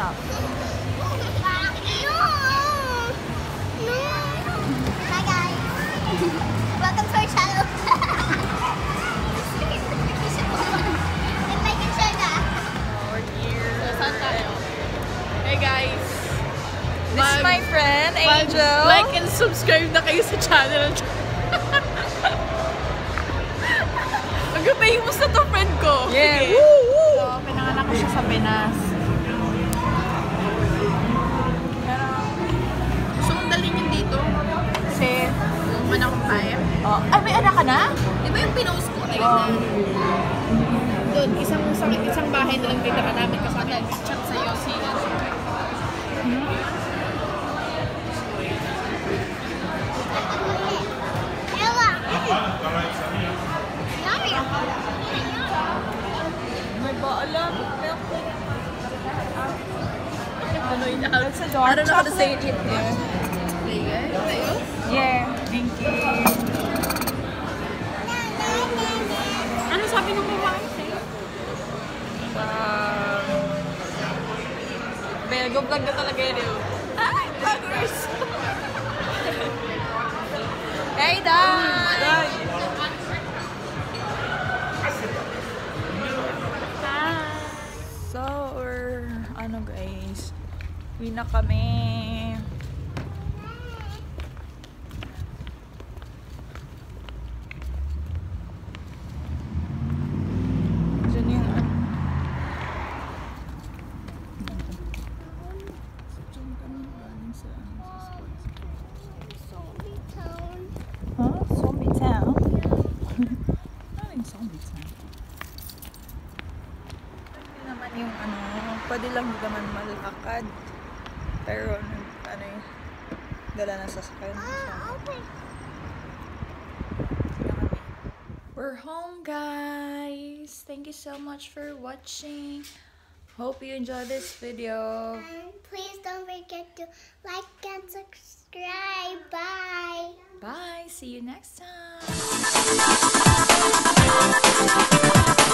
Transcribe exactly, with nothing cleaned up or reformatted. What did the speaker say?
house. No! No! Hi guys! Welcome to our channel! And like and share na! We're here. So, saan tayo? Hey guys! This is my friend, Angel. Like and subscribe na kayo sa channel. Mag-famous na to friend ko. Yeah. Okay. Woo, woo. So, pinanganak ko siya sa Pinas. Pero, gusto mong dalhin yun dito? Kasi, Yung anak kong tayo. oh, ay, may anak ka na? Di ba yung pinost ko? Ayun Oh. na. Doon, isang, isang, isang bahay na lang tinira namin kasi nag-chat sa'yo si... Ella! May ba alam? Ano yun? That's a door. I don't know how to say it here. Yeah. Thank you. Ano sabi ng babae sa'yo? Um, Bel, go vlog na talaga yun. eh. Ay, vloggers! Hey, Dad! So, or, ano guys, uwi na kami. Diyan yung ano. Diyan kami galing sa ano, sa sports. Zombie town. Huh? Zombie Town? Ano yung Zombie Town? Pwede naman yung ano, pwede lang naman malakad. Pero ano yung dala na sa sakyan. Ah, open. We're home, guys. Thank you so much for watching. Hope you enjoyed this video. And please don't forget to like and subscribe. Bye. Bye. See you next time.